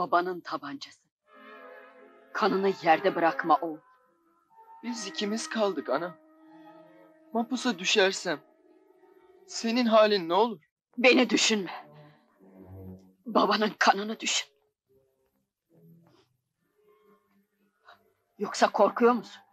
babanın tabancası. Kanını yerde bırakma oğul. Biz ikimiz kaldık ana. Mahpusa düşersem senin halin ne olur? Beni düşünme. Babanın kanını düşün. Yoksa korkuyor musun?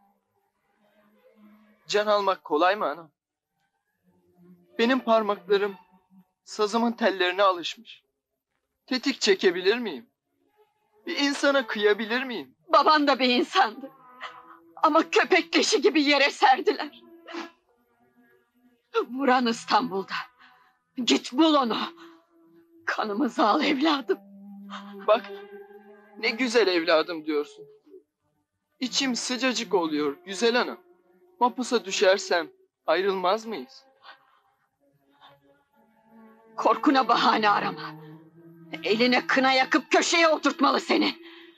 Can almak kolay mı ana? Benim parmaklarım sazımın tellerine alışmış. Tetik çekebilir miyim? Bir insana kıyabilir miyim? Baban da bir insandı. Ama köpek leşi gibi yere serdiler. Vuran İstanbul'da. Git bul onu. Kanımızı al evladım. Bak, ne güzel evladım diyorsun. İçim sıcacık oluyor güzel ana. Mahpusa düşersem ayrılmaz mıyız? Korkuna bahane arama. Eline kına yakıp köşeye oturtmalı seni.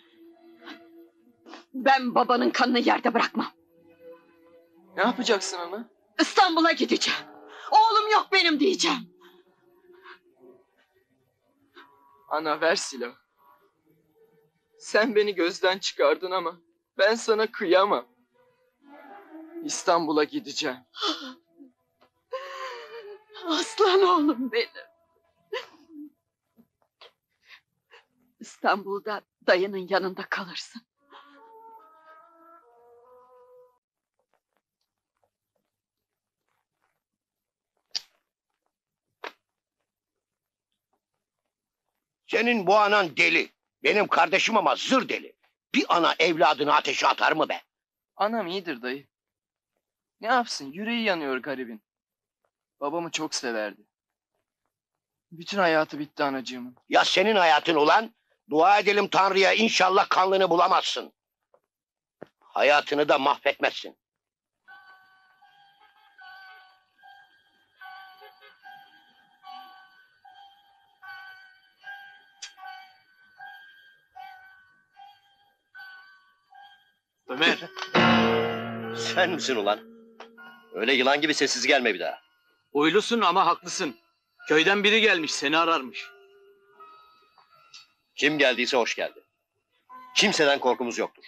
Ben babanın kanını yerde bırakmam. Ne yapacaksın ana? İstanbul'a gideceğim. Oğlum yok benim diyeceğim. Ana ver silahı. Sen beni gözden çıkardın ama ben sana kıyamam. İstanbul'a gideceğim. Aslan oğlum benim. İstanbul'da dayının yanında kalırsın. Senin bu anan deli. Benim kardeşim ama zır deli. Bir ana evladını ateşe atar mı be? Anam iyidir dayı. Ne yapsın, yüreği yanıyor garibin. Babamı çok severdi. Bütün hayatı bitti anacığımın. Ya senin hayatın ulan? Dua edelim Tanrı'ya, inşallah kanlını bulamazsın. Hayatını da mahvetmezsin. Ömer, Sen misin ulan? Öyle yılan gibi sessiz gelme bir daha. uylusun ama haklısın. Köyden biri gelmiş, seni ararmış. Kim geldiyse hoş geldi. Kimseden korkumuz yoktur.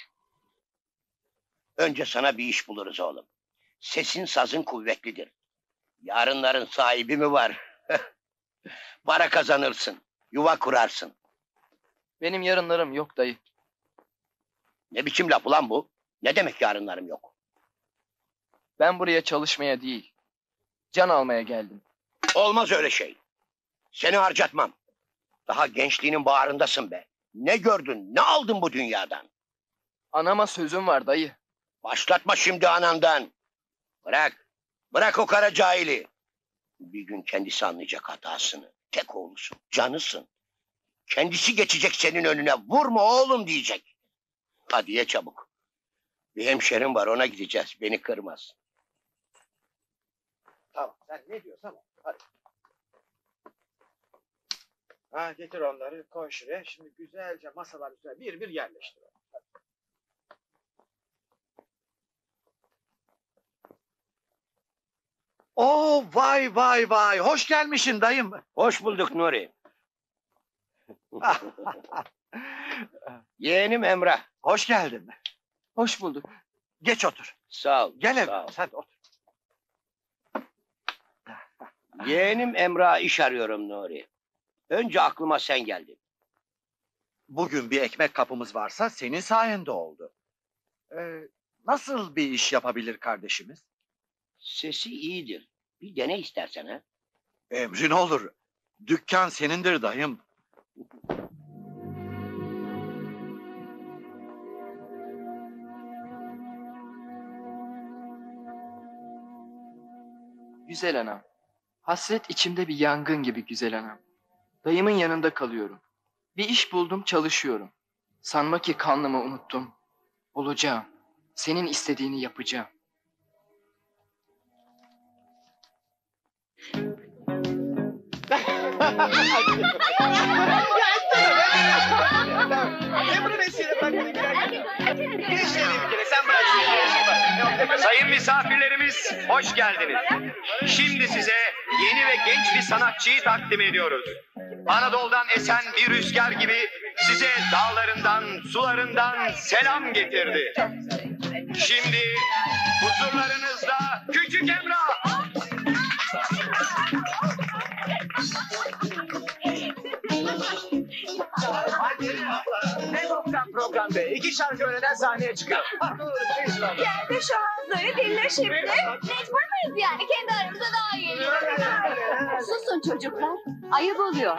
Önce sana bir iş buluruz oğlum. Sesin sazın kuvvetlidir. Yarınların sahibi mi var? Para kazanırsın, yuva kurarsın. Benim yarınlarım yok dayı. Ne biçim laf ulan bu? Ne demek yarınlarım yok? Ben buraya çalışmaya değil, can almaya geldim. Olmaz öyle şey. Seni harcatmam. Daha gençliğinin bağrındasın be. Ne gördün, ne aldın bu dünyadan? Anama sözüm var dayı. Başlatma şimdi anandan. Bırak, bırak o kara cahili. Bir gün kendisi anlayacak hatasını. Tek oğlusun, canısın. Kendisi geçecek senin önüne. Vurma oğlum diyecek. Hadi ye çabuk. Bir hemşerim var, ona gideceğiz. Beni kırmaz. Tamam, sen ne diyorsan o. Hadi. Ha, getir onları, koy şuraya. Şimdi güzelce masalar üzerine bir bir yerleştir. Hadi. Oo, vay vay vay. Hoş gelmişsin dayım. Hoş bulduk Nuri. Yeğenim Emrah. Hoş geldin. Hoş bulduk. Geç otur. Sağ ol. Gel sağ evladım, ol. sen de otur. Yeğenim Emrah'a iş arıyorum Nuri. Önce aklıma sen geldin. Bugün bir ekmek kapımız varsa senin sayende oldu. Nasıl bir iş yapabilir kardeşimiz? Sesi iyidir. Bir dene istersen ha. Emrin olur. Dükkan senindir dayım. Güzel anam. Hasret içimde bir yangın gibi güzel anam. Dayımın yanında kalıyorum. Bir iş buldum, çalışıyorum. Sanma ki kanlımı unuttum. Olacağım. Senin istediğini yapacağım. Sayın misafirlerimiz, hoş geldiniz. Şimdi size yeni ve genç bir sanatçıyı takdim ediyoruz. Anadolu'dan esen bir rüzgar gibi size dağlarından, sularından selam getirdi. Şimdi huzurlarınızda Küçük Emrah. Programda 2 şarkı öğreden sahneye çıkıyor. Gel de şu ağızları dinle şimdi. Mecbur muyuz yani? Kendi aramızda daha iyi. Susun çocuklar. Ayıp oluyor.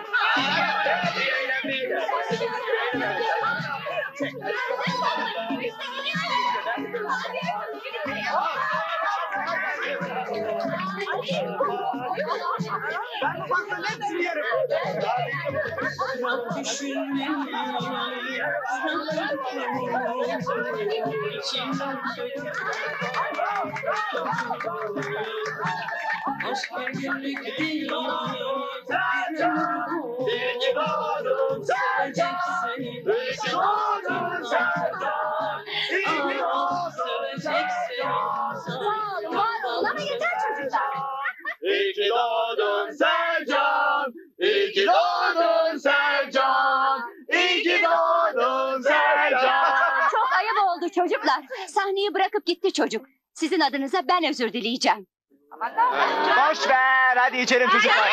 Var ol ama yeter çocuklar. İyi ki doğdun Sercan, iyi ki doğdun Sercan, iyi ki doğdun Sercan. Çok ayıp oldu çocuklar. Sahneyi bırakıp gitti çocuk. Sizin adınıza ben özür dileyeceğim. Boş ver, hadi içelim çocuklar.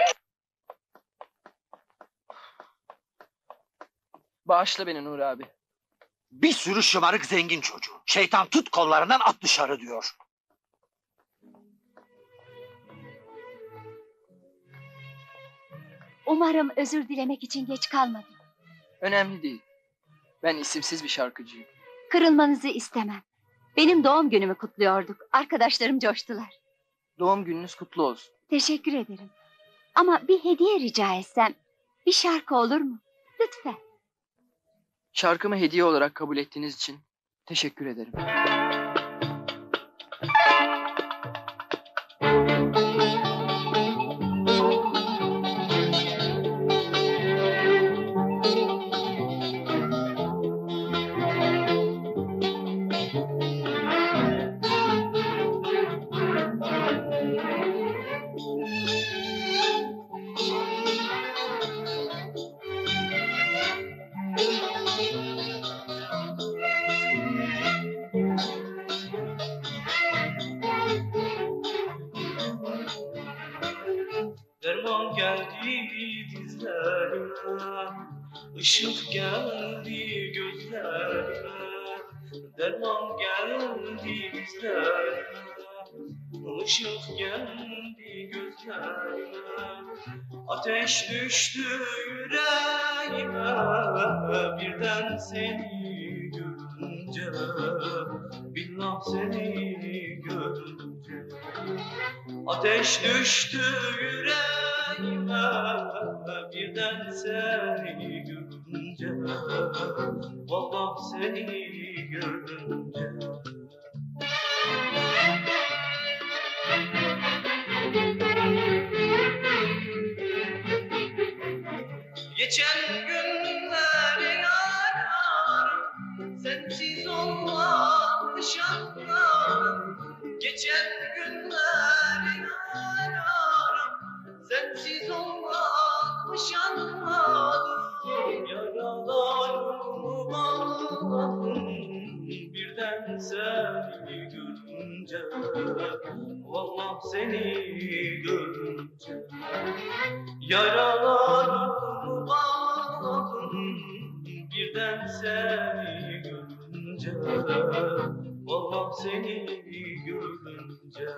Bağışla beni Nuri abi. Bir sürü şımarık zengin çocuğu. Şeytan tut kollarından at dışarı diyor. Umarım özür dilemek için geç kalmadım. Önemli değil. Ben isimsiz bir şarkıcıyım. Kırılmanızı istemem. Benim doğum günümü kutluyorduk. Arkadaşlarım coştular. Doğum gününüz kutlu olsun. Teşekkür ederim. Ama bir hediye rica etsem. Bir şarkı olur mu? Lütfen. Şarkımı hediye olarak kabul ettiğiniz için teşekkür ederim. Derman geldi dizlerime, ışık geldi gözlerime. Derman geldi dizlerime, ışık geldi gözlerime. Ateş düştü yüreğime, birden seni görünce. Billah seni görünce. Ateş düştü yüreğime, birden seni görünce. Vallahi seni görünce. Geçen günler yarım, sensiz olmamış anlarım. Geçen günler yarım, sensiz olmamış anladım. Yaralarımı bağladım, birden seni görünce. Vallahi seni görünce. Yaralarımı bağladım, birden seni görünce. Vallahi seni görünce.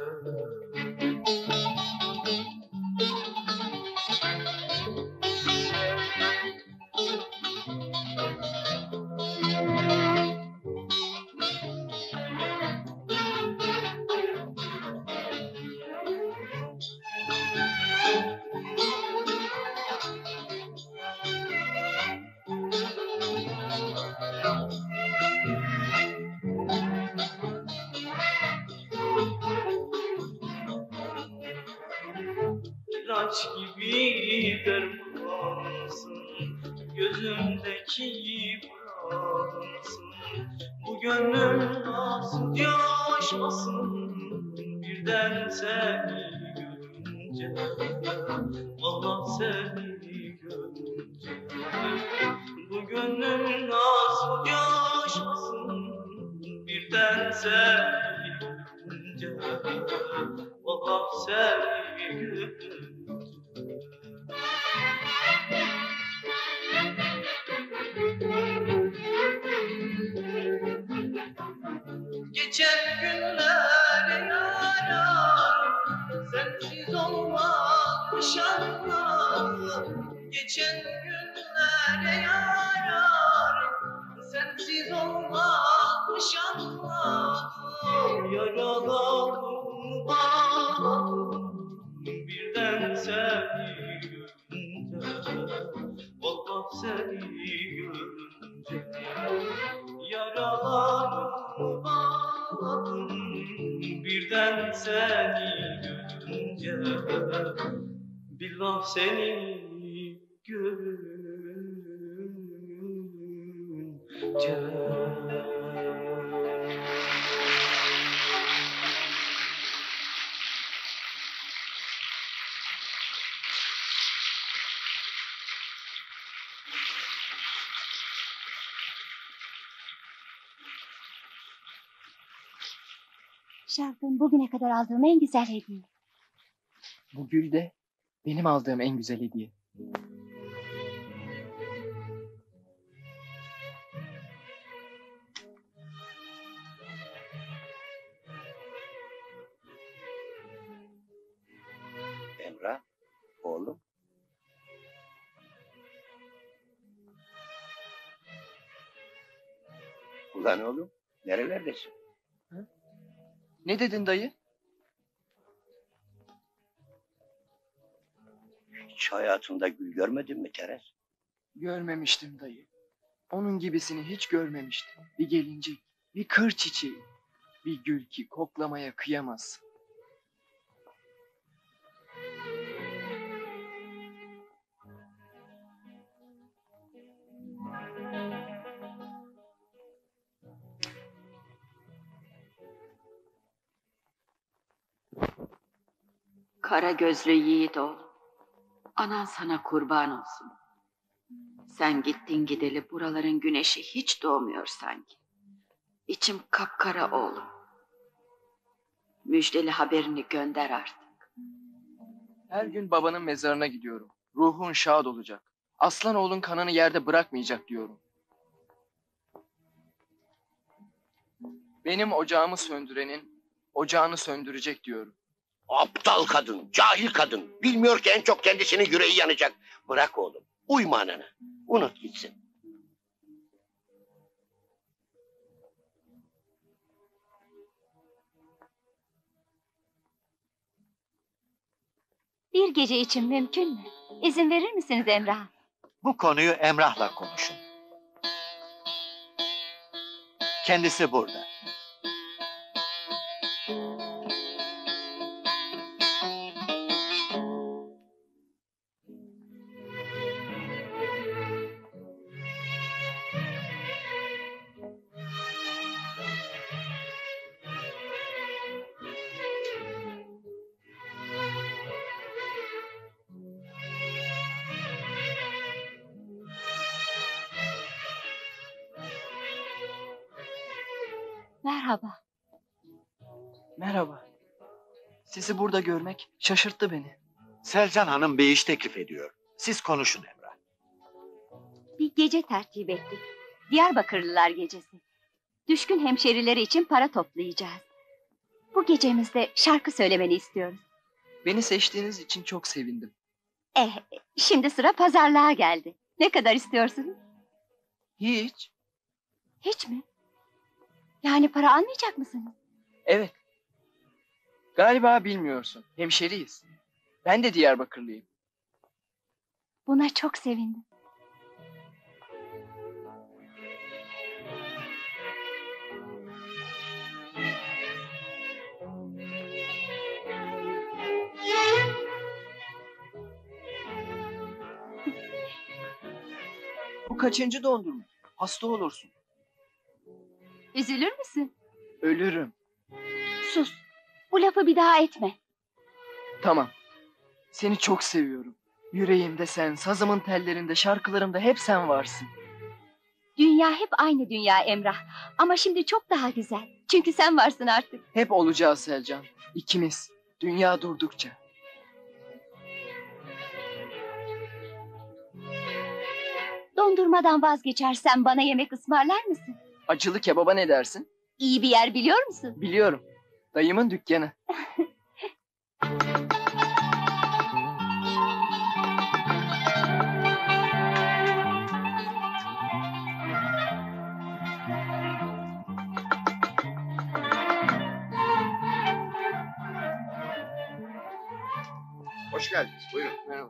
İlaç gibi dermansın, gözümdeki buransın. Bu gönlüm nasıl coşmasın, birden seni görünce. Vallahi seni görünce. Bu gönlüm nasıl coşmasın birden seni görünce, vah seni görünce. Geçen günler yaram sensiz olmamış anlarım. Geçen günler yaram sensiz olmamış anlarım. Yaralarım bağladım birden seni görünce, vah seni görünce. Yaralarımı bağladım birden seni görünce, billah seni görünce. Şarkım bugüne kadar aldığım en güzel hediye. Bu gül de benim aldığım en güzel hediye. Emrah, oğlum. Ulan oğlum, nerelerdesin? Ne dedin dayı? Hiç hayatında gül görmedin mi Teres? Görmemiştim dayı. Onun gibisini hiç görmemiştim. Bir gelincik, bir kır çiçeği, bir gül ki koklamaya kıyamaz. Kara gözlü yiğit oğlum. Anan sana kurban olsun. Sen gittin gideli buraların güneşi hiç doğmuyor sanki. İçim kapkara oğlum. Müjdeli haberini gönder artık. Her gün babanın mezarına gidiyorum. Ruhun şad olacak. Aslan oğlun kanını yerde bırakmayacak diyorum. Benim ocağımı söndürenin ocağını söndürecek diyorum. Aptal kadın, cahil kadın. Bilmiyor ki en çok kendisinin yüreği yanacak. Bırak oğlum, uyma anana. Unut gitsin. Bir gece için mümkün mü? İzin verir misiniz Emrah? Bu konuyu Emrah'la konuşun. Kendisi burada. Merhaba. Merhaba. Sizi burada görmek şaşırttı beni. Selcan Hanım bir iş teklif ediyor. Siz konuşun Emrah. Bir gece tertip ettik. Diyarbakırlılar gecesi. Düşkün hemşerileri için para toplayacağız. Bu gecemizde şarkı söylemeni istiyoruz. Beni seçtiğiniz için çok sevindim. Şimdi sıra pazarlığa geldi. Ne kadar istiyorsunuz? Hiç. Hiç mi? Yani para almayacak mısınız? Evet. Galiba bilmiyorsun. Hemşeriyiz. Ben de Diyarbakırlıyım. Buna çok sevindim. Bu kaçıncı dondurma? Hasta olursun. Üzülür müsün? Ölürüm. Sus. Bu lafı bir daha etme. Tamam. Seni çok seviyorum. Yüreğimde sen, sazımın tellerinde, şarkılarımda hep sen varsın. Dünya hep aynı dünya Emrah. Ama şimdi çok daha güzel. Çünkü sen varsın artık. Hep olacağız Selcan. İkimiz. Dünya durdukça. Dondurmadan vazgeçersen bana yemek ısmarlar mısın? Acılı kebaba ne dersin? İyi bir yer biliyor musun? Biliyorum. Dayımın dükkanı. Hoş geldiniz. Buyurun. Merhaba.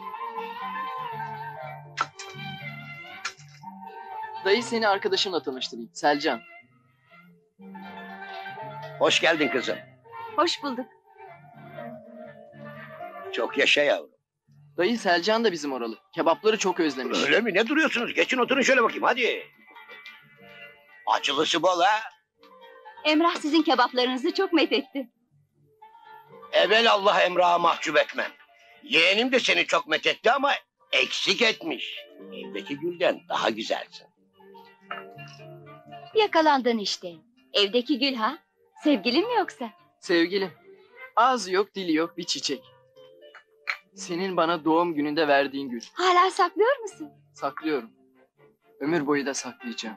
Dayı seni arkadaşımla tanıştırayım. Selcan. Hoş geldin kızım. Hoş bulduk. Çok yaşa yavrum. Dayı Selcan da bizim oralı. Kebapları çok özlemiş. Öyle mi? Ne duruyorsunuz? Geçin oturun şöyle bakayım hadi. Acılısı bol ha. Emrah sizin kebaplarınızı çok methetti. Evvel Allah Emrah'a mahcup etmem. Yeğenim de seni çok methetti ama eksik etmiş. Evdeki gülden daha güzelsin. Yakalandın işte. Evdeki gül ha? Sevgilin mi yoksa? Sevgilim. Ağzı yok, dili yok, bir çiçek. Senin bana doğum gününde verdiğin gül. Hala saklıyor musun? Saklıyorum. Ömür boyu da saklayacağım.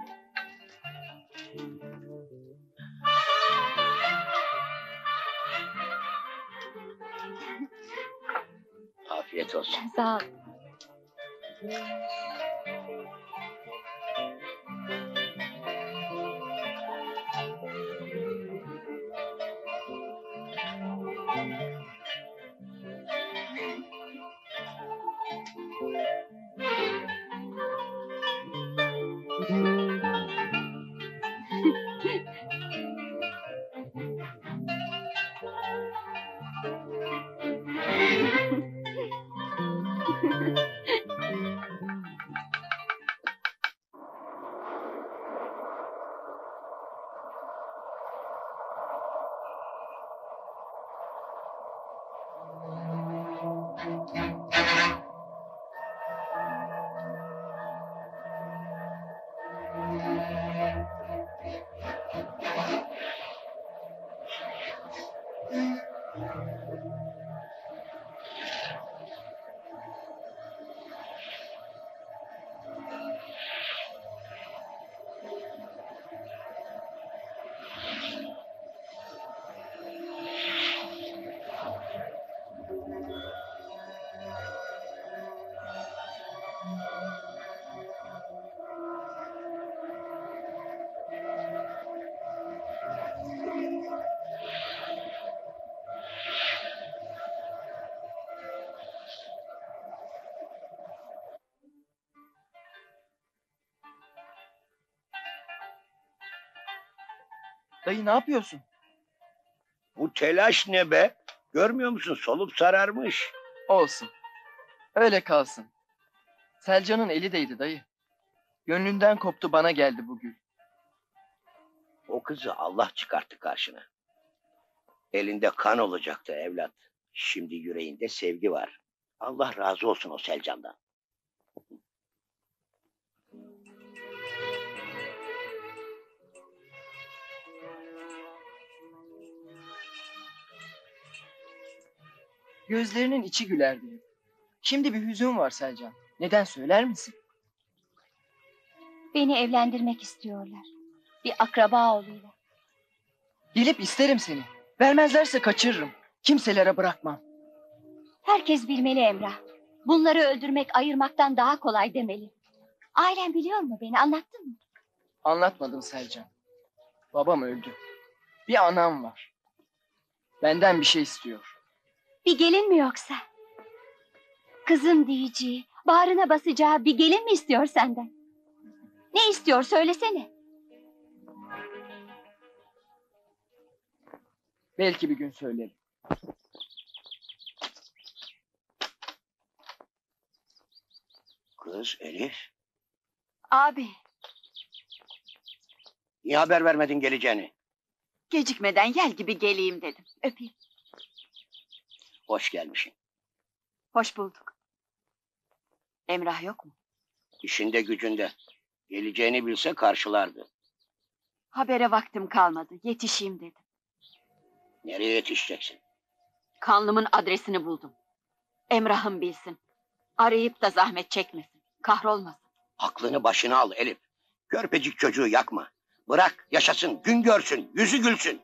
Afiyet olsun. Sağ ol. Dayı ne yapıyorsun? Bu telaş ne be? Görmüyor musun? Solup sararmış. Olsun. Öyle kalsın. Selcan'ın eli değdi dayı. Gönlünden koptu, bana geldi bu gül. O kızı Allah çıkarttı karşına. Elinde kan olacaktı evlat. Şimdi yüreğinde sevgi var. Allah razı olsun o Selcan'dan. Gözlerinin içi gülerdi hep. Şimdi bir hüzün var Selcan. Neden söyler misin? Beni evlendirmek istiyorlar. Bir akraba oğluyla. Gelip isterim seni. Vermezlerse kaçırırım. Kimselere bırakmam. Herkes bilmeli Emrah. Bunları öldürmek ayırmaktan daha kolay demeli. Ailen biliyor mu beni, anlattın mı? Anlatmadım Selcan. Babam öldü. Bir anam var. Benden bir şey istiyor. Bir gelin mi yoksa? Kızım diyeceği, bağrına basacağı bir gelin mi istiyor senden? Ne istiyor söylesene. Belki bir gün söylerim. Kız Elif, Abi, niye haber vermedin geleceğini? gecikmeden gel gibi geleyim dedim. Öpeyim. Hoş gelmişsin. Hoş bulduk. Emrah yok mu? İşinde gücünde. Geleceğini bilse karşılardı. Habere vaktim kalmadı. Yetişeyim dedim. Nereye yetişeceksin? Kanlımın adresini buldum. Emrah'ım bilsin. Arayıp da zahmet çekmesin. Kahrolmasın. Aklını başına al Elif. Körpecik çocuğu yakma. Bırak yaşasın, gün görsün, yüzü gülsün.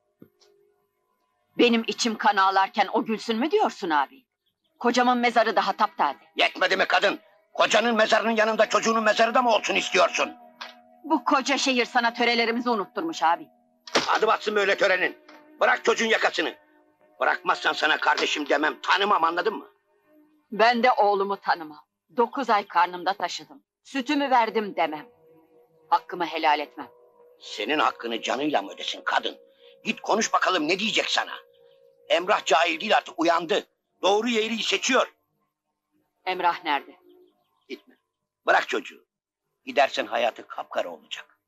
Benim içim kan ağlarken o gülsün mü diyorsun abi? Kocamın mezarı daha taptaze. Yetmedi mi kadın? Kocanın mezarının yanında çocuğunun mezarı da mı olsun istiyorsun? Bu koca şehir sana törelerimizi unutturmuş abi. Adı batsın böyle törenin. Bırak çocuğun yakasını. Bırakmazsan sana kardeşim demem, tanımam, anladın mı? Ben de oğlumu tanımam. 9 ay karnımda taşıdım. Sütümü verdim demem. Hakkımı helal etmem. Senin hakkını canıyla mı ödesin kadın? Git konuş bakalım ne diyecek sana. Emrah cahil değil artık, uyandı. Doğru yeri seçiyor. Emrah nerede? Gitme. Bırak çocuğu. Gidersen hayatı kapkara olacak.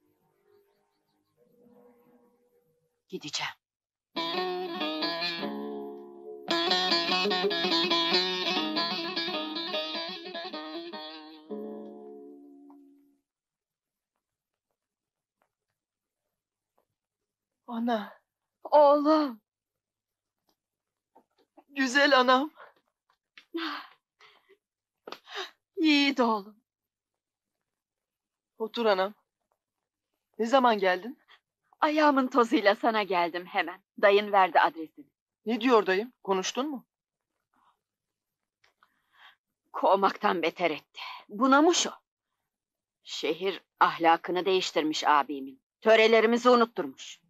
Gideceğim. Ana, Oğlum. güzel anam. Yiğit oğlum. Otur anam. Ne zaman geldin? Ayağımın tozuyla sana geldim hemen. Dayın verdi adresini. Ne diyor dayım? Konuştun mu? Kovmaktan beter etti. Bunamış o. Şehir ahlakını değiştirmiş abimin. Törelerimizi unutturmuş.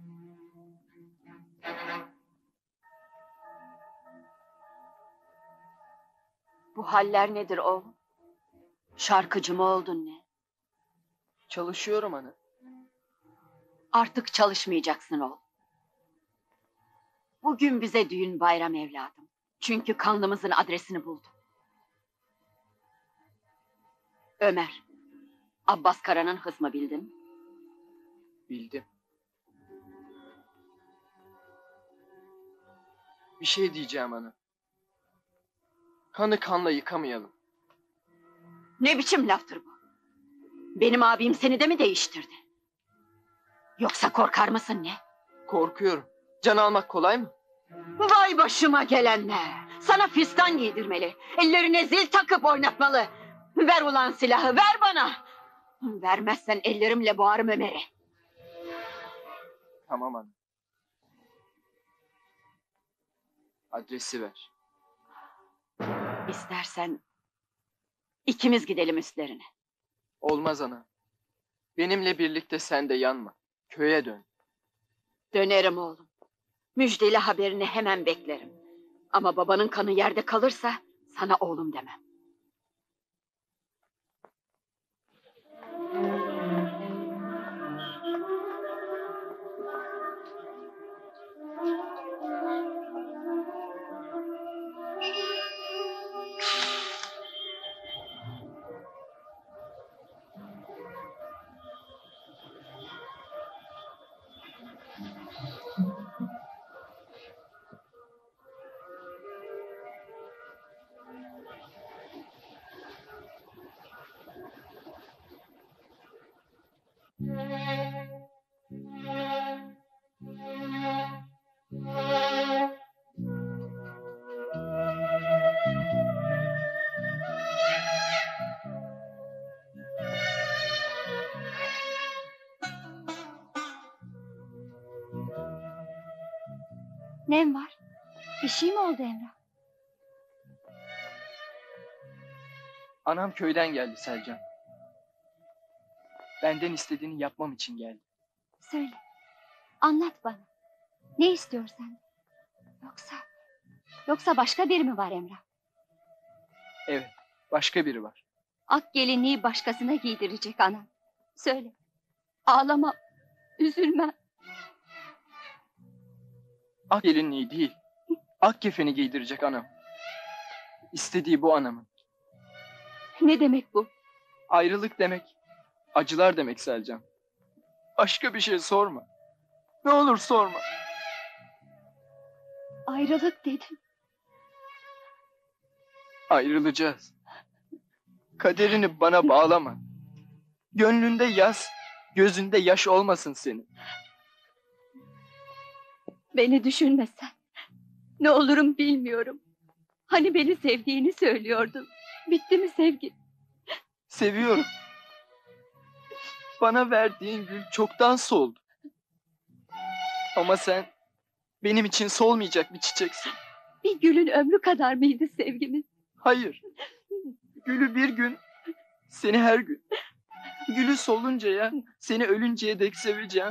Bu haller nedir oğlum? Şarkıcı mı oldun ne? Çalışıyorum ana. Artık çalışmayacaksın oğlum. Bugün bize düğün bayram evladım. Çünkü kanlımızın adresini buldum. Ömer, Abbas Kara'nın hısmı bildin mi? Bildim. Bir şey diyeceğim ana. Kanı kanla yıkamayalım. Ne biçim laftır bu? Benim abim seni de mi değiştirdi? Yoksa korkar mısın ne? Korkuyorum. Can almak kolay mı? Vay başıma gelenler! Sana fistan giydirmeli, ellerine zil takıp oynatmalı. Ver ulan silahı, ver bana! Vermezsen ellerimle boğarım Ömer'i. Tamam ana. Adresi ver. İstersen ikimiz gidelim üstlerine. Olmaz ana. Benimle birlikte sen de yanma. Köye dön. Dönerim oğlum. Müjdeli haberini hemen beklerim. Ama babanın kanı yerde kalırsa sana oğlum demem. Nem var? Bir şey mi oldu Emrah? Anam köyden geldi Selcan. Benden istediğini yapmam için geldi. Söyle. Anlat bana. Ne istiyorsan. Yoksa başka biri mi var Emrah? Evet, başka biri var. Ak gelinliği başkasına giydirecek anam. Söyle. Ağlama. Üzülme. Ak gelinliği değil, ak kefeni giydirecek anam. İstediği bu anamın. Ne demek bu? Ayrılık demek, acılar demek Selcan. Başka bir şey sorma. Ne olur sorma. Ayrılık dedin. Ayrılacağız. Kaderini bana bağlama. Gönlünde yas, gözünde yaş olmasın senin. Beni düşünmesen. Ne olurum bilmiyorum. Hani beni sevdiğini söylüyordun. Bitti mi sevgi? Seviyorum. Bana verdiğin gül çoktan soldu. Ama sen benim için solmayacak bir çiçeksin. Bir gülün ömrü kadar mıydı sevgimiz? Hayır. Gülü bir gün, seni her gün. Gülü soluncaya, seni ölünceye dek seveceğim.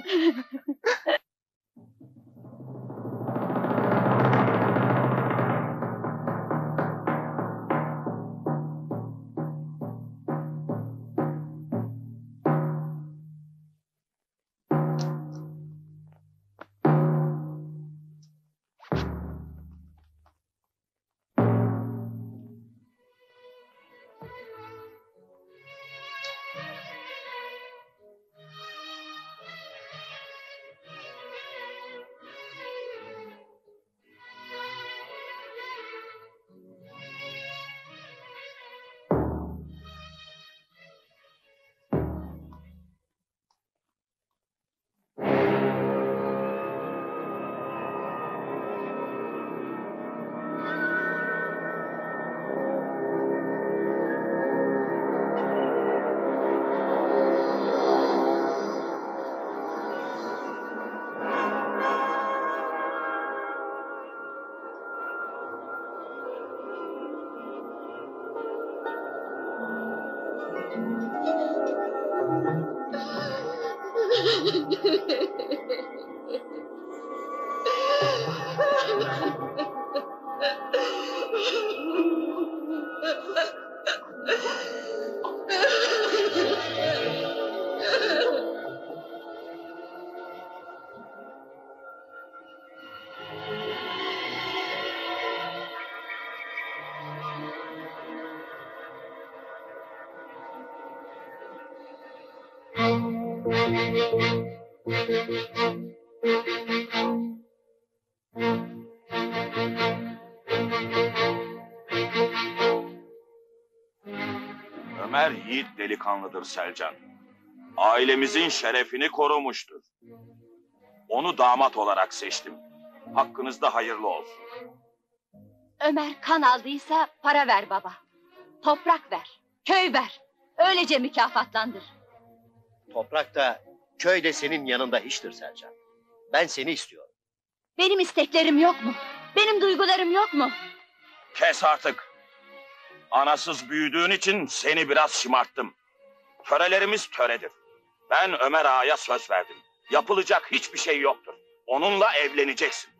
Ömer yiğit delikanlıdır Selcan. Ailemizin şerefini korumuştur. Onu damat olarak seçtim. Hakkınızda hayırlı olsun. Ömer kan aldıysa para ver baba. Toprak ver, köy ver. Öylece mükafatlandır. Toprak da köy de senin yanında hiçtir Selcan. Ben seni istiyorum. Benim isteklerim yok mu? Benim duygularım yok mu? Kes artık. Anasız büyüdüğün için seni biraz şımarttım. Törelerimiz töredir. Ben Ömer Ağa'ya söz verdim. Yapılacak hiçbir şey yoktur. Onunla evleneceksin.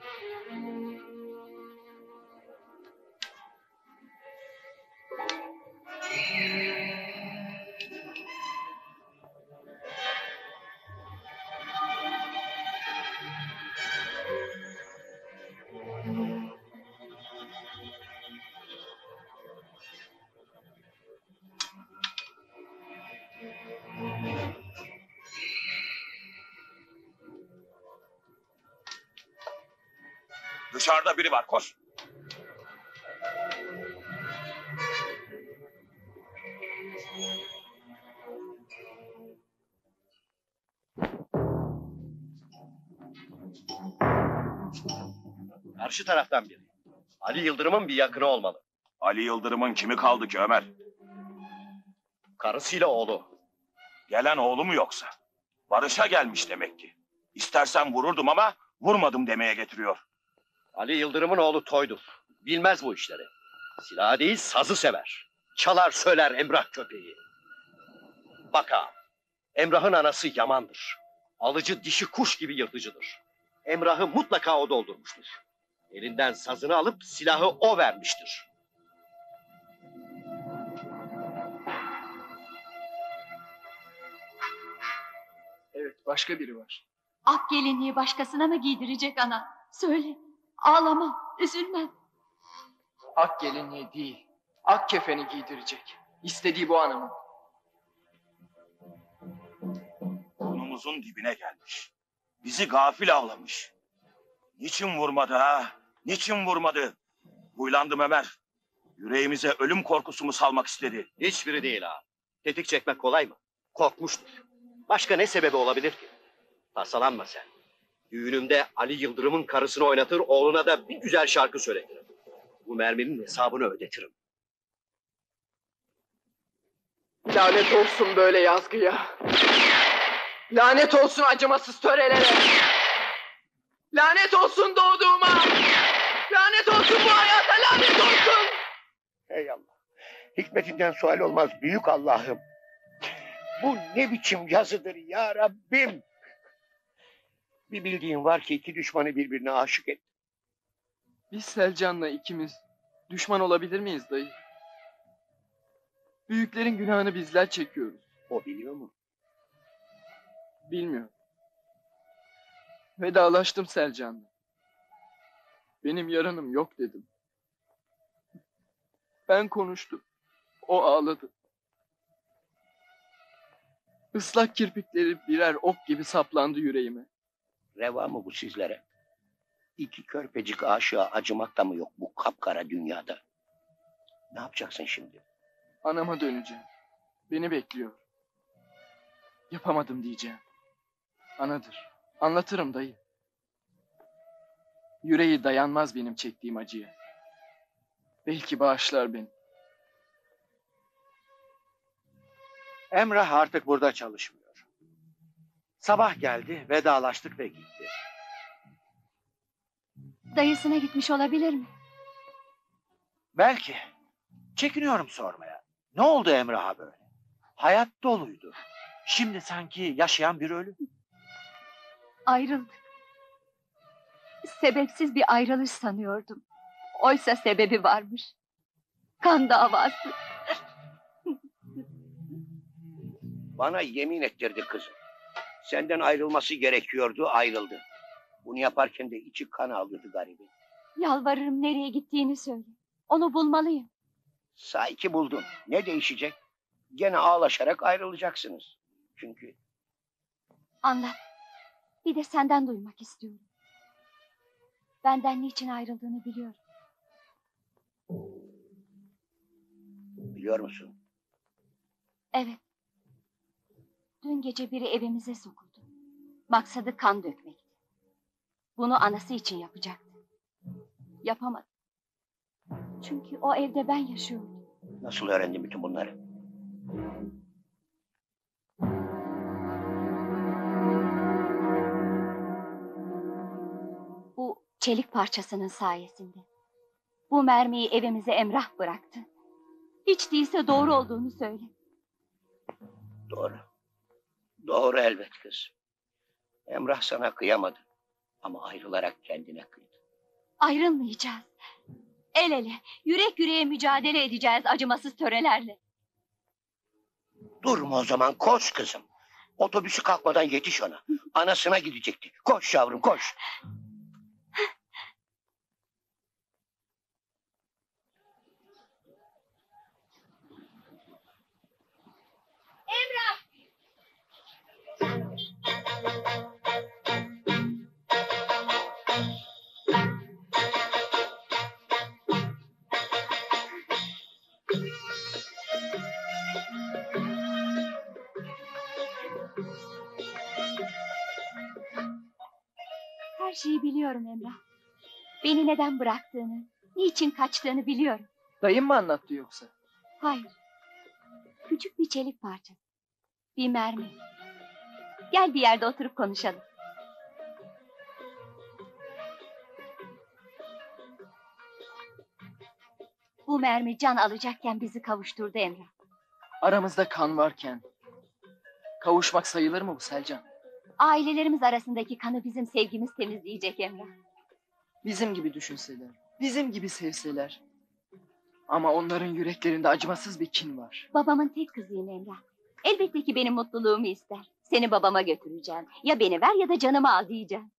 Dışarıda biri var, koş. Karşı taraftan biri. Ali Yıldırım'ın bir yakını olmalı. Ali Yıldırım'ın kimi kaldı ki Ömer? Karısıyla oğlu. Gelen oğlu mu yoksa? Barış'a gelmiş demek ki. İstersen vururdum ama vurmadım demeye getiriyor. Ali Yıldırım'ın oğlu toydur. Bilmez bu işleri. Silahı değil sazı sever. Çalar söyler Emrah köpeği. Bak ağam, Emrah'ın anası Yaman'dır. Alıcı dişi kuş gibi yırtıcıdır. Emrah'ı mutlaka o doldurmuştur. Elinden sazını alıp silahı o vermiştir. Evet, başka biri var. Ak gelinliği başkasına mı giydirecek ana? Söyle. Ağlamam, üzülmem. Ak gelinliği değil, ak kefeni giydirecek. İstediği bu anamın. Burnumuzun dibine gelmiş. Bizi gafil avlamış. Niçin vurmadı ha? Niçin vurmadı? Huylandım Ömer. Yüreğimize ölüm korkusu mu salmak istedi? Hiçbiri değil ağam. Tetik çekmek kolay mı? Korkmuştur. Başka ne sebebi olabilir ki? Tasalanma sen. Düğünümde Ali Yıldırım'ın karısını oynatır, oğluna da bir güzel şarkı söyletirim. Bu merminin hesabını ödetirim. Lanet olsun böyle yazgıya. Lanet olsun acımasız törelere. Lanet olsun doğduğuma. Lanet olsun bu hayata, lanet olsun. Ey Allah. Hikmetinden sual olmaz büyük Allah'ım. Bu ne biçim yazıdır ya Rabbim. Bir bildiğin var ki iki düşmanı birbirine aşık et. Biz Selcan'la ikimiz düşman olabilir miyiz dayı? Büyüklerin günahını bizler çekiyoruz. O biliyor mu? Bilmiyorum. Vedalaştım Selcan'la. Benim yarınım yok dedim. Ben konuştum. O ağladı. Islak kirpikleri birer ok gibi saplandı yüreğime. Reva mı bu sizlere? İki körpecik aşığa acımak da mı yok bu kapkara dünyada? Ne yapacaksın şimdi? Anama döneceğim. Beni bekliyor. Yapamadım diyeceğim. Anadır. Anlatırım dayı. Yüreği dayanmaz benim çektiğim acıya. Belki bağışlar beni. Emrah artık burada çalışmıyor. Sabah geldi, vedalaştık ve gitti. Dayısına gitmiş olabilir mi? Belki. Çekiniyorum sormaya. Ne oldu Emrah'a böyle? Hayat doluydu. Şimdi sanki yaşayan bir ölü. Ayrıldık. Sebepsiz bir ayrılış sanıyordum. Oysa sebebi varmış. Kan davası. Bana yemin ettirdi kızım. Senden ayrılması gerekiyordu, ayrıldı. Bunu yaparken de içi kan aldırdı garibim. Yalvarırım, nereye gittiğini söyle. Onu bulmalıyım. Sanki buldun. Ne değişecek? Gene ağlaşarak ayrılacaksınız. Çünkü Anlat. Bir de senden duymak istiyorum. Benden niçin ayrıldığını biliyorum. biliyor musun? Evet. Dün gece biri evimize sokuldu. Maksadı kan dökmekti. Bunu anası için yapacaktı. Yapamadı. Çünkü o evde ben yaşıyordum. Nasıl öğrendin bütün bunları? Bu çelik parçasının sayesinde. Bu mermiyi evimize Emrah bıraktı. Hiç değilse doğru olduğunu söyle. Doğru. Doğru elbet kız. Emrah sana kıyamadı. Ama ayrılarak kendine kıydı. Ayrılmayacağız. El ele, yürek yüreğe mücadele edeceğiz acımasız törelerle. Durma o zaman, koş kızım. Otobüsü kalkmadan yetiş ona. Anasına gidecekti. Koş yavrum, koş. Her şeyi biliyorum Emrah. Beni neden bıraktığını, niçin kaçtığını biliyorum. Dayım mı anlattı yoksa? Hayır. Küçük bir çelik parçası. Bir mermi. Gel bir yerde oturup konuşalım. Bu mermi can alacakken bizi kavuşturdu Emrah. Aramızda kan varken kavuşmak sayılır mı bu Selcan? Ailelerimiz arasındaki kanı bizim sevgimiz temizleyecek Emrah. Bizim gibi düşünseler, bizim gibi sevseler. Ama onların yüreklerinde acımasız bir kin var. Babamın tek kızıyım Emrah. Elbette ki benim mutluluğumu ister. Seni babama götüreceğim. Ya beni ver ya da canımı al diyeceğim.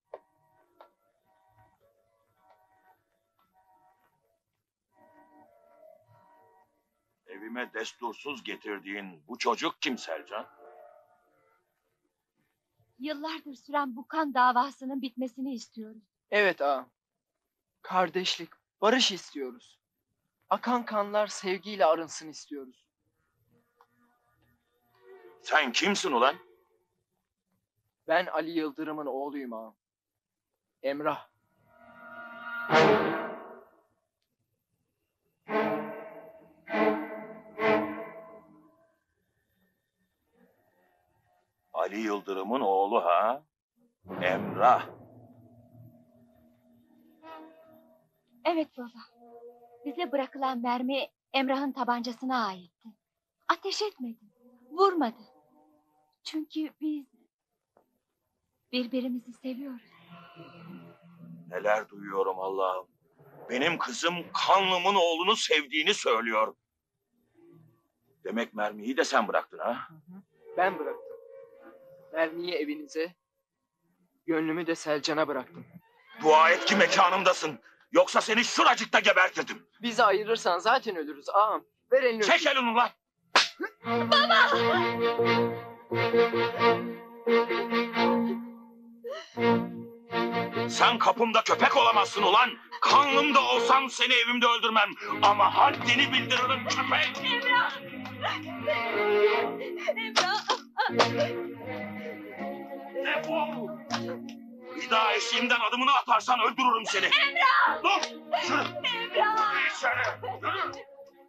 Evime destursuz getirdiğin bu çocuk kim Selcan? Yıllardır süren bu kan davasının bitmesini istiyoruz. Evet ağam. Kardeşlik, barış istiyoruz. Akan kanlar sevgiyle arınsın istiyoruz. Sen kimsin ulan? Ben Ali Yıldırım'ın oğluyum ağam. Emrah. Ali Yıldırım'ın oğlu ha? Emrah. Evet baba. Bize bırakılan mermi Emrah'ın tabancasına aitti. Ateş etmedi. Vurmadı. Çünkü biz birbirimizi seviyoruz. Neler duyuyorum Allah'ım. Benim kızım kanlımın oğlunu sevdiğini söylüyor. Demek mermiyi de sen bıraktın ha? Ben bıraktım. Mermiyi evinize, gönlümü de Selcan'a bıraktım. Dua et ki mekanımdasın. Yoksa seni şuracıkta gebertirdim. Bizi ayırırsan zaten ölürüz ağam. Ver elini. Çek elini ulan. Sen kapımda köpek olamazsın ulan. Kanlım da olsam seni evimde öldürmem. Ama haddini bildiririm köpek. Emrah! Defol. Bir daha eşiğimden adımını atarsan öldürürüm seni. Emrah! Dur. Şunu. Emrah! İçeri. Yürü.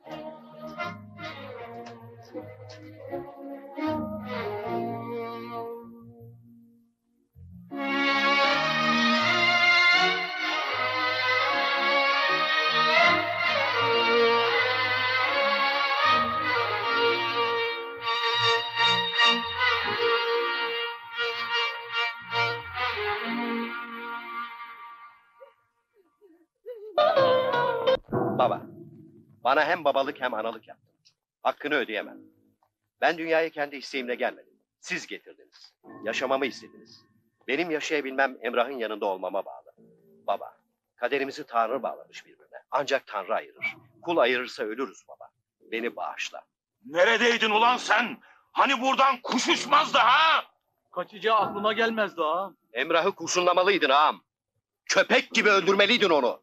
Baba, bana hem babalık hem analık yaptın. Hakkını ödeyemem. Ben dünyaya kendi isteğimle gelmedim. Siz getirdiniz. Yaşamamı istediniz. Benim yaşayabilmem Emrah'ın yanında olmama bağlı. Baba, kaderimizi Tanrı bağlamış birbirine. Ancak Tanrı ayırır. Kul ayırırsa ölürüz baba. Beni bağışla. Neredeydin ulan sen? Hani buradan kuş uçmazdı ha? Kaçacağı aklıma gelmezdi ağam. Emrah'ı kurşunlamalıydın ağam. Köpek gibi öldürmeliydin onu.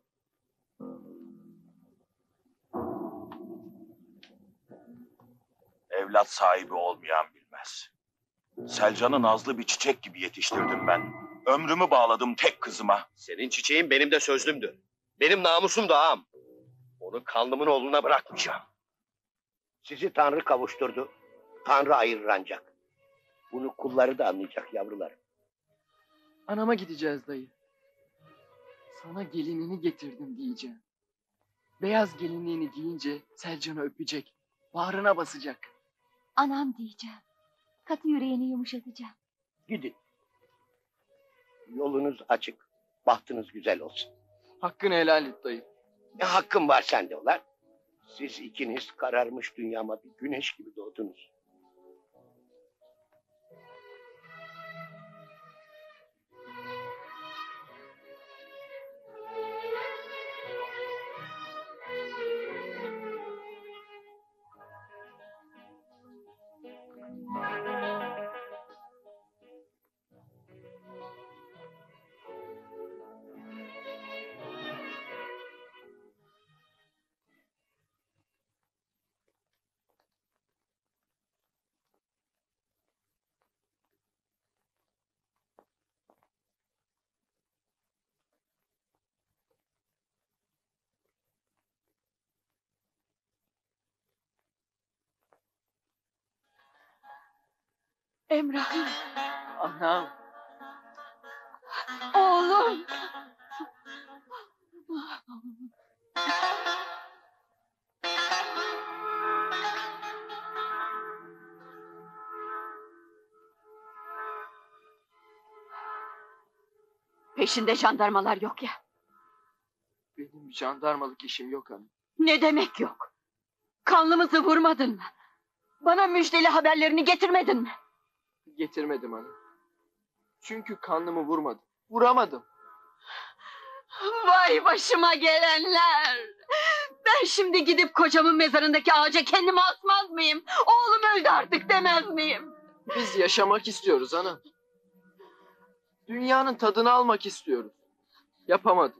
Evlat sahibi olmayan bilmez. Selcan'ı nazlı bir çiçek gibi yetiştirdim ben. Ömrümü bağladım tek kızıma. Senin çiçeğin benim de sözlümdü. Benim namusum da ağam. Onu kanlımın oğluna bırakmayacağım. Sizi Tanrı kavuşturdu. Tanrı ayırır ancak. Bunu kulları da anlayacak yavrularım. Anama gideceğiz dayı. Sana gelinini getirdim diyeceğim. Beyaz gelinliğini giyince Selcan'ı öpecek. Bağrına basacak. Anam diyeceğim. Katı yüreğini yumuşatacağım. Gidin. Yolunuz açık. Bahtınız güzel olsun. Hakkını helal et dayı. Ne hakkım var sende ulan? Siz ikiniz kararmış dünyama bir güneş gibi doğdunuz. Emrah, Anam. oğlum. Peşinde jandarmalar yok ya. Benim jandarmalık işim yok hanım. Ne demek yok? Kanlımızı vurmadın mı? Bana müjdeli haberlerini getirmedin mi? Getirmedim hanım. Çünkü kanlımı vurmadım. Vuramadım. Vay başıma gelenler! Ben şimdi gidip kocamın mezarındaki ağaca kendimi asmaz mıyım? Oğlum öldü artık demez miyim? Biz yaşamak istiyoruz ana. Dünyanın tadını almak istiyoruz. Yapamadım.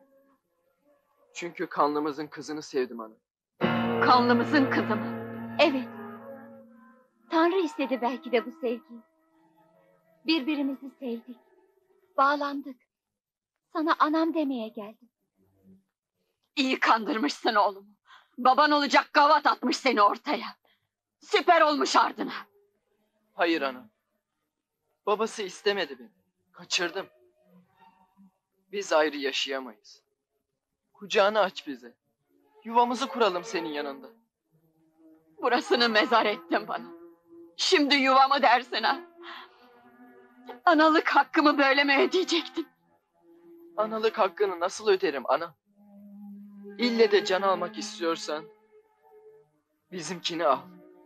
Çünkü kanlımızın kızını sevdim ana. Kanlımızın kızı mı? Evet. Tanrı istedi belki de bu sevgiyi. Birbirimizi sevdik. Bağlandık. Sana anam demeye geldim. İyi kandırmışsın oğlumu. Baban olacak gavat atmış seni ortaya. Süper olmuş ardına. Hayır ana. Babası istemedi beni. Kaçırdım. Biz ayrı yaşayamayız. Kucağını aç bize. Yuvamızı kuralım senin yanında. Burasını mezar ettin bana. Şimdi yuvamı dersin ha. Analık hakkımı böyle mi ödeyecektin? Analık hakkını nasıl öderim ana? İlle de can almak istiyorsan bizimkini al.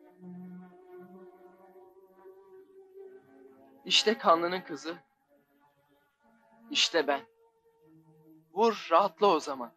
İşte kanlının kızı. İşte ben. Vur rahatla o zaman.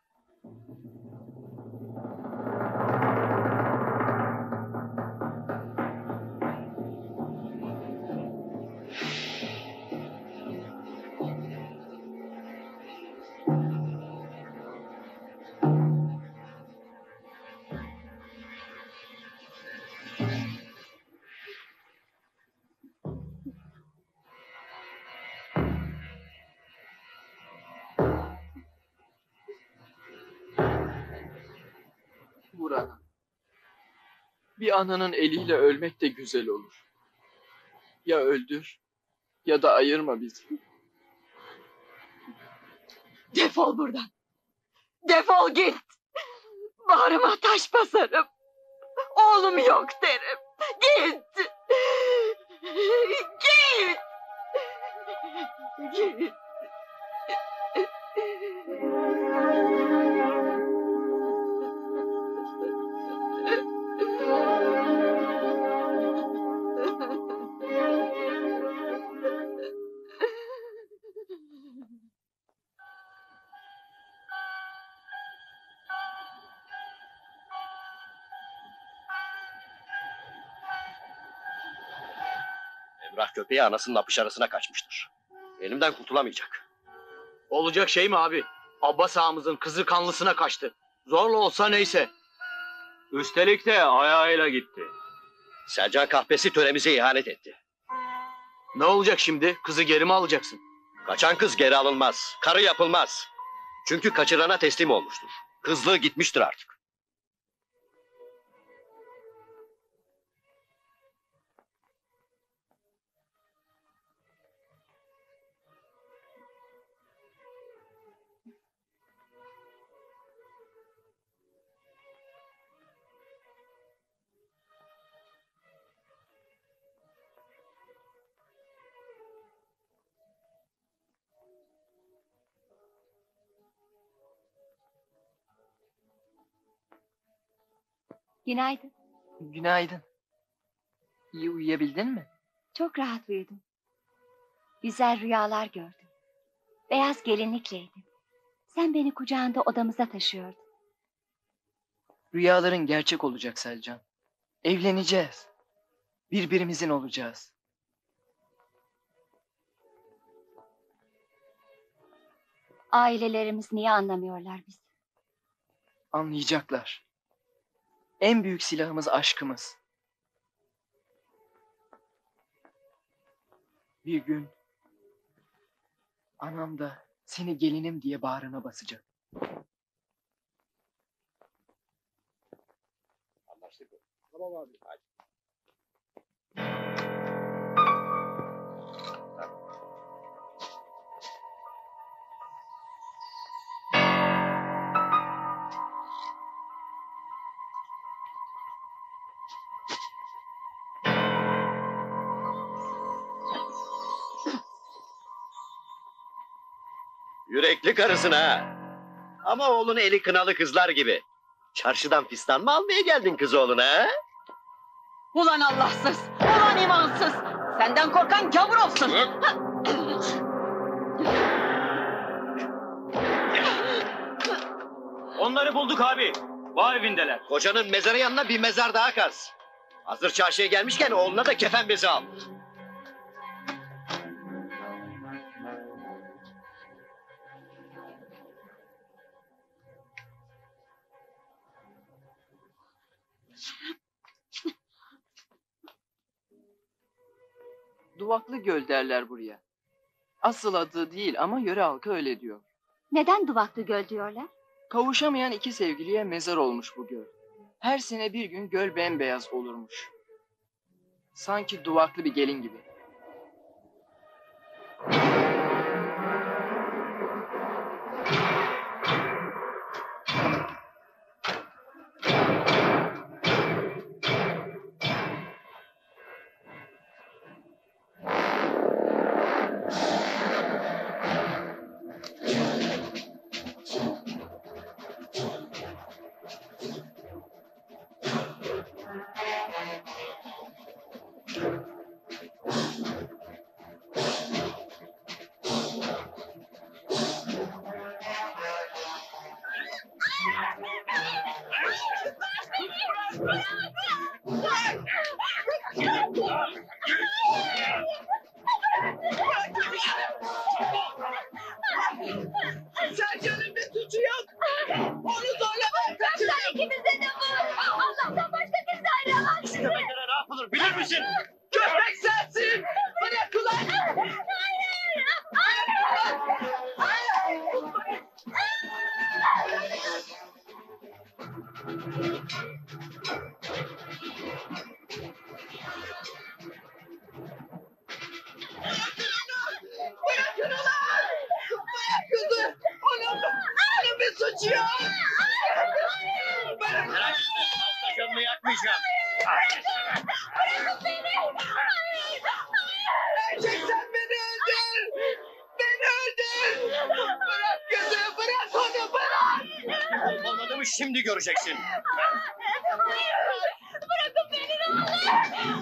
Vur ana. Bir ananın eliyle ölmek de güzel olur. Ya öldür ya da ayırma bizi. Defol buradan. Defol git. Bağrıma taş basarım. Oğlum yok derim. Git. Git. Git. Emrah köpeği anasının apış arasına kaçmıştır. Elimden kurtulamayacak. Olacak şey mi abi? Abbas ağamızın kızı kanlısına kaçtı. Zorla olsa neyse. Üstelik de ayağıyla gitti. Selcan kahpesi töremize ihanet etti. Ne olacak şimdi? Kızı geri mi alacaksın? Kaçan kız geri alınmaz. Karı yapılmaz. Çünkü kaçırana teslim olmuştur. Kızlığı gitmiştir artık. Günaydın. Günaydın. İyi uyuyabildin mi? Çok rahat uyudum. Güzel rüyalar gördüm. Beyaz gelinlikleydim. Sen beni kucağında odamıza taşıyordun. Rüyaların gerçek olacak Selcan. Evleneceğiz. Birbirimizin olacağız. Ailelerimiz niye anlamıyorlar bizi? Anlayacaklar. En büyük silahımız aşkımız. Bir gün anam da seni gelinim diye bağrına basacak. Anlaştık mı? Tamam abi. Hadi. Yürekli karısın ha. Ama oğlun eli kınalı kızlar gibi. Çarşıdan fistan mı almaya geldin kız oğluna ha? Ulan Allahsız. Ulan imansız. Senden korkan gavur olsun. Onları bulduk abi. Bağ evindeler. Kocanın mezarı yanına bir mezar daha kaz. Hazır çarşıya gelmişken oğluna da kefen bezi al. Duvaklı Göl derler buraya. Asıl adı değil ama yöre halkı öyle diyor. Neden Duvaklı Göl diyorlar? Kavuşamayan iki sevgiliye mezar olmuş bu göl. Her sene bir gün göl bembeyaz olurmuş. Sanki duvaklı bir gelin gibi. Sercan'ın bir suçu yok. Onu zorla kaçırdım. İkimize de vur. Allah'tan başka kimse ayrılamaz. Şu köpeklere ne yapılır bilir misin? Köpek sensin. Bırak ulan. Bırakın ulan. Bırak kızı. Onun bir suçu yok. Bırak. Merak etme fazla canını yakmayacağım. Erkek sen beni öldür. Beni öldür. Bırak kızı. Bırak onu. Bırak. Olup olmadığımı şimdi göreceksin. Bırakın beni ne olur.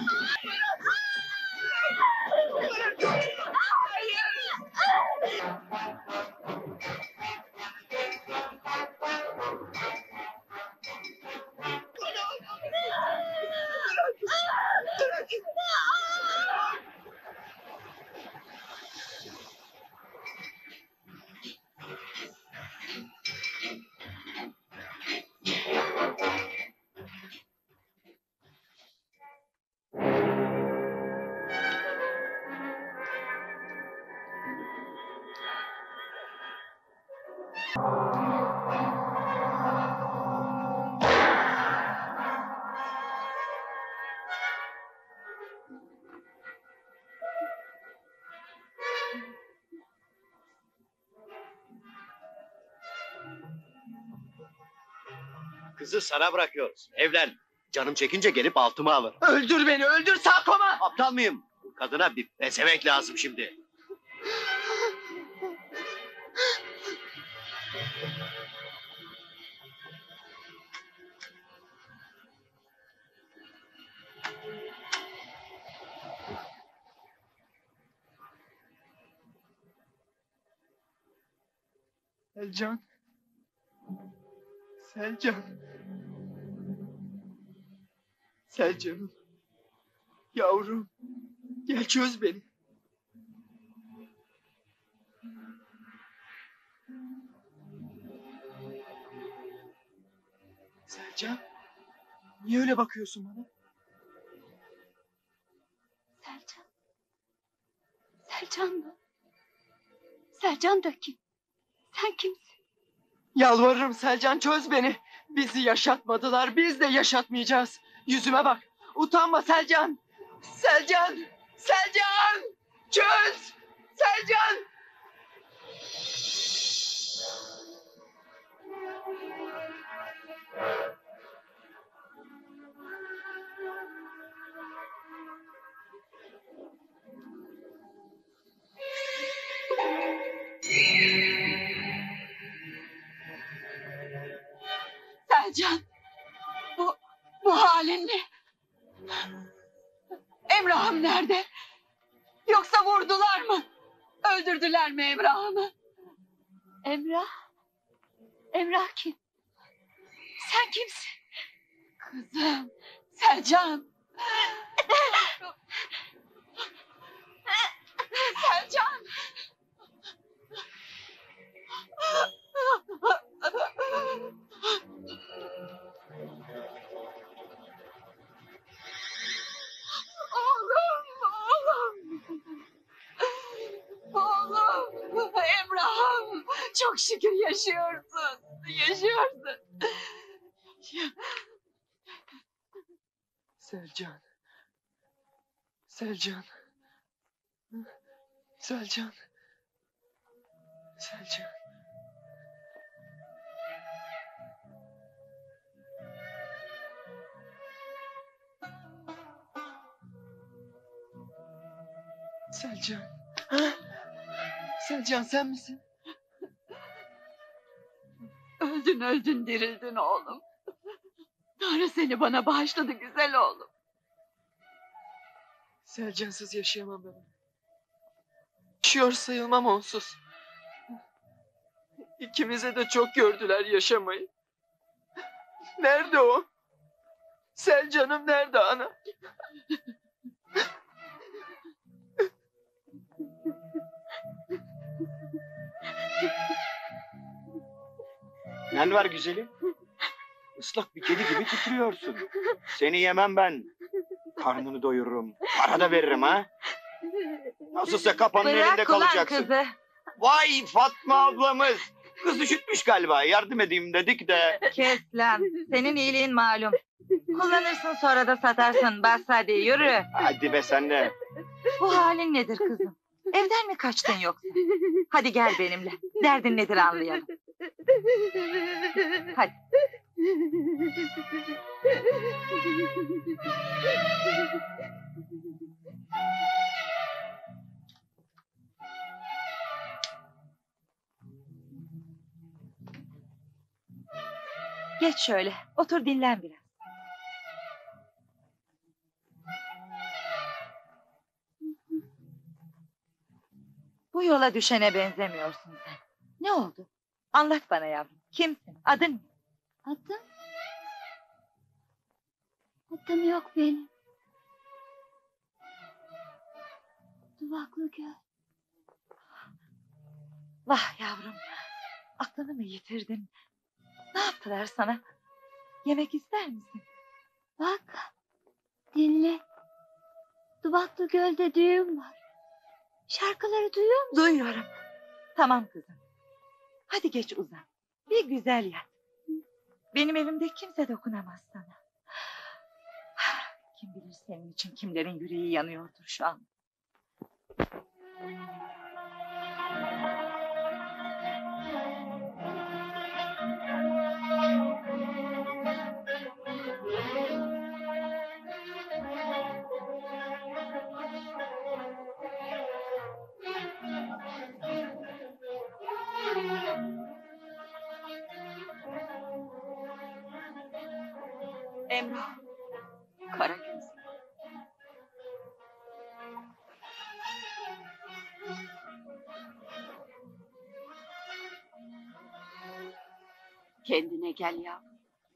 Kızı sana bırakıyoruz. Evlen. Canım çekince gelip altımı alır. Öldür beni, öldür sağ koma! Aptal mıyım? Bu kadına bir pezevenk lazım şimdi. Selcan. Selcan. Selcan'ım. Yavrum. Gel çöz beni. Selcan. Niye öyle bakıyorsun bana? Selcan. Selcan mı? Selcan da kim? Sen kimsin? Yalvarırım Selcan çöz beni. Bizi yaşatmadılar, biz de yaşatmayacağız. Yüzüme bak. Utanma Selcan. Selcan. Selcan. Çöz. Selcan. Selcan. Bu halin ne? Emrah'ım nerede? Yoksa vurdular mı? Öldürdüler mi Emrah'ımı? Emrah. Emrah kim? Sen kimsin? Kızım. Selcan. Selcan. Oğlum, oğlum. Yaşıyorsun. Yaşıyorsun. Selcan. Selcan. Selcan. Selcan. Selcan. Selcan sen misin? Öldün dirildin oğlum. Tanrı seni bana bağışladı güzel oğlum. Selcansız yaşayamam ben. Yaşıyor sayılmam onsuz. İkimize de çok gördüler yaşamayı. Nerede o? Selcan'ım nerede ana? Ne var güzelim? Islak bir kedi gibi titriyorsun. Seni yemem ben. Karnını doyururum. Para da veririm ha. Nasılsa kapanın elinde kalacaksın. Vay Fatma ablamız. Kız üşütmüş galiba. Yardım edeyim dedik de. Kes lan. Senin iyiliğin malum. Kullanırsın sonra da satarsın. Bas hadi yürü. Hadi be sen de. Bu halin nedir kızım? Evden mi kaçtın yoksa? Hadi gel benimle. Derdin nedir anlayalım. Hadi. Geç şöyle. Otur dinlen biraz. Bu yola düşene benzemiyorsun sen. Ne oldu? Anlat bana yavrum. Kimsin? Adın ne? Adım? Adım yok benim. Duvaklı göl. Vah yavrum. Aklını mı yitirdin? Ne yaptılar sana? Yemek ister misin? Bak. Dinle. Duvaklı gölde düğün var. Şarkıları duyuyor musun? Duyuyorum. Tamam kızım. Hadi geç uzan. Bir güzel yat. Benim evimde kimse dokunamaz sana. Kim bilir senin için kimlerin yüreği yanıyordur şu an. Emrah. Karagöz. Kendine gel yavrum.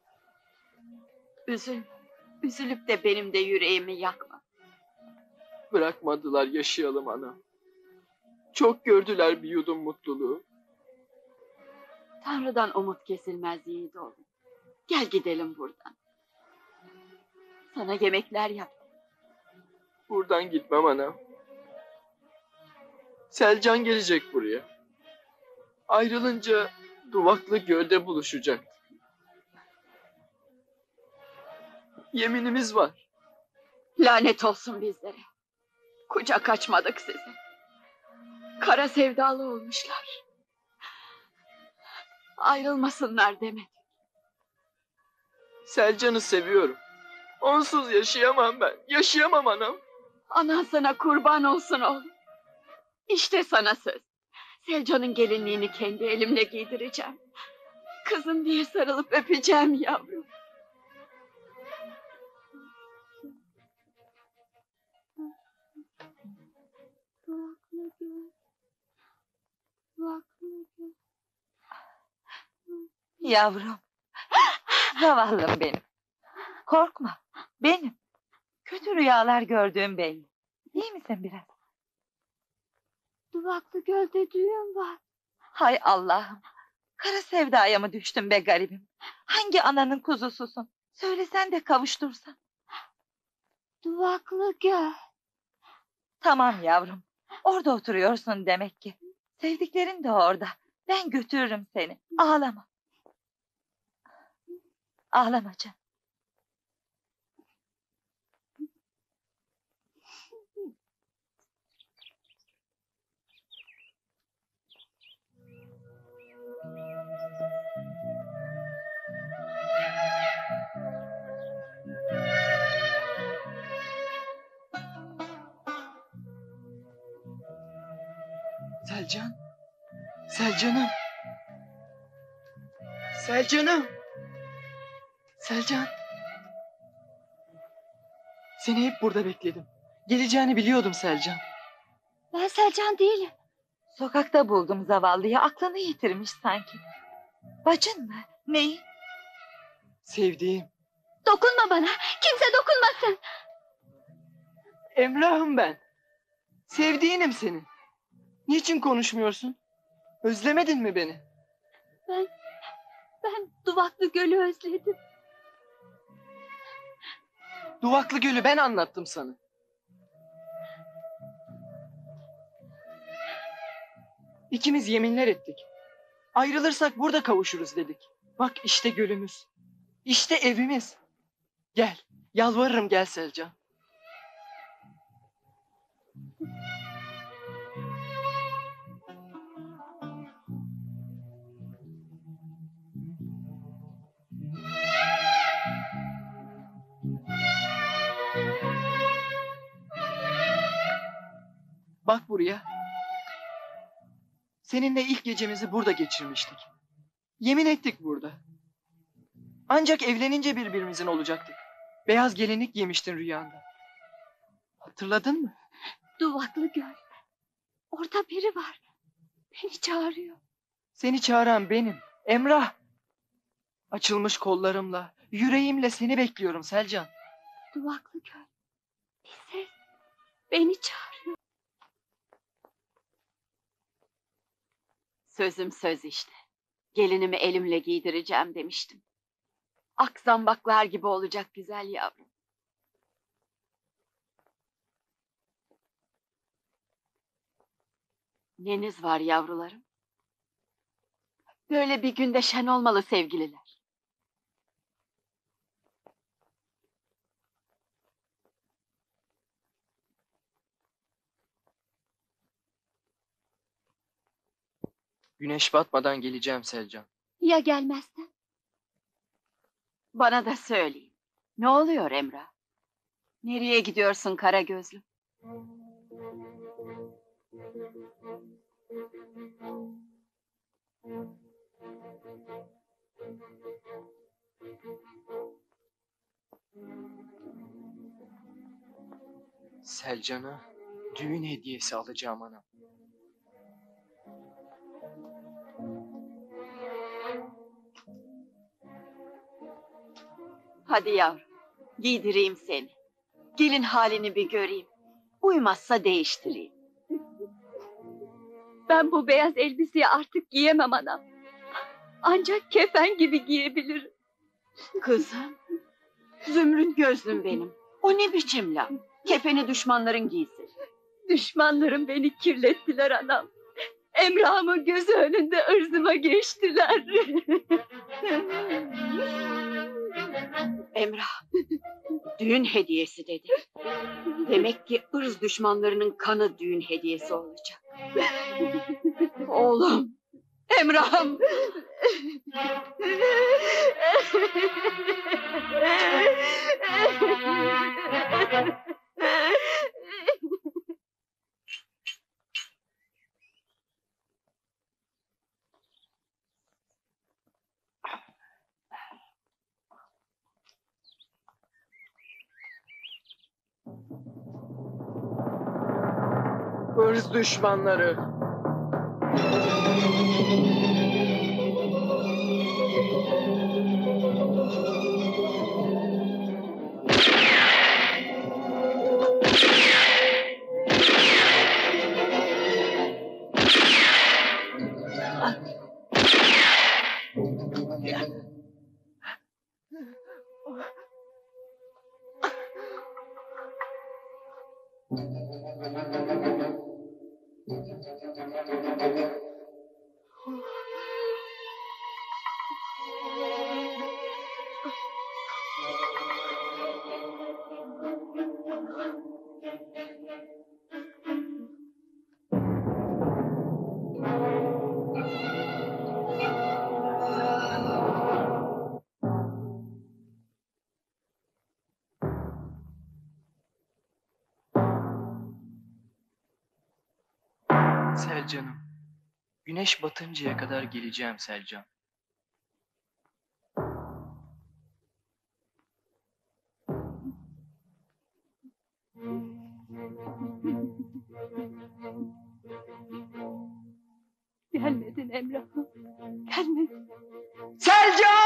Üzülüp de benim de yüreğimi yakma. Bırakmadılar yaşayalım ana. Çok gördüler bir yudum mutluluğu. Tanrı'dan umut kesilmez yiğit oğlum. Gel gidelim buradan. Sana yemekler yaptım. Buradan gitmem ana. Selcan gelecek buraya. Ayrılınca Duvaklı gölde buluşacaktık. Yeminimiz var. Lanet olsun bizlere. Kucak açmadık size. Kara sevdalı olmuşlar. Ayrılmasınlar demedik. Selcan'ı seviyorum. Onsuz yaşayamam ben. Yaşayamam anam. Anan sana kurban olsun oğlum. İşte sana söz. Selcan'ın gelinliğini kendi elimle giydireceğim. Kızım diye sarılıp öpeceğim yavrum. Duvaklı göl. Duvaklı göl. Yavrum. Zavallım benim. Korkma. Benim. Kötü rüyalar gördüğüm belli. İyi misin biraz? Duvaklı gölde düğün var. Hay Allah'ım. Kara sevdaya mı düştün be garibim? Hangi ananın kuzususun? Söylesen de kavuştursan. Duvaklı göl. Tamam yavrum. Orada oturuyorsun demek ki. Sevdiklerin de orada. Ben götürürüm seni. Ağlama. Ağlama canım. Selcan. Selcan'ım. Selcan'ım. Selcan. Seni hep burada bekledim. Geleceğini biliyordum Selcan. Ben Selcan değilim. Sokakta buldum zavallıyı. Aklını yitirmiş sanki. Bacın mı? Neyi? Sevdiğim. Dokunma bana. Kimse dokunmasın. Emrah'ım ben. Sevdiğinim senin. Niçin konuşmuyorsun? Özlemedin mi beni? Ben Duvaklı Gölü özledim. Duvaklı Gölü ben anlattım sana. İkimiz yeminler ettik. Ayrılırsak burada kavuşuruz dedik. Bak işte gölümüz. İşte evimiz. Gel. Yalvarırım gel Selcan. Bak buraya. Seninle ilk gecemizi burada geçirmiştik. Yemin ettik burada. Ancak evlenince birbirimizin olacaktık. Beyaz gelinlik giymiştin rüyanda. Hatırladın mı? Duvaklı Göl. Orada biri var. Beni çağırıyor. Seni çağıran benim. Emrah. Açılmış kollarımla, yüreğimle seni bekliyorum Selcan. Duvaklı Göl. Bir ses. Beni çağırıyor. Sözüm söz işte. Gelinimi elimle giydireceğim demiştim. Ak zambaklar gibi olacak güzel yavrum. Neniz var yavrularım? Böyle bir günde şen olmalı sevgililer. Güneş batmadan geleceğim Selcan. Ya gelmezsen? Bana da söyleyin. Ne oluyor Emrah? Nereye gidiyorsun kara gözlüm? Selcan'a düğün hediyesi alacağım anam. Hadi yavrum, giydireyim seni. Gelin halini bir göreyim. Uymazsa değiştireyim. Ben bu beyaz elbiseyi artık giyemem anam. Ancak kefen gibi giyebilirim. Kızım, zümrüt gözlüm benim. O ne biçim laf? Kefeni düşmanların giysin. Düşmanlarım beni kirlettiler anam. Emrah'ımın gözü önünde ırzıma geçtiler. Emrah, düğün hediyesi dedi. Demek ki ırz düşmanlarının kanı düğün hediyesi olacak. Oğlum, Emrah'ım. Irz düşmanları. Selcan'ım. Güneş batıncaya kadar geleceğim Selcan. Gelmedin Emrah. Gelmedin. Selcan!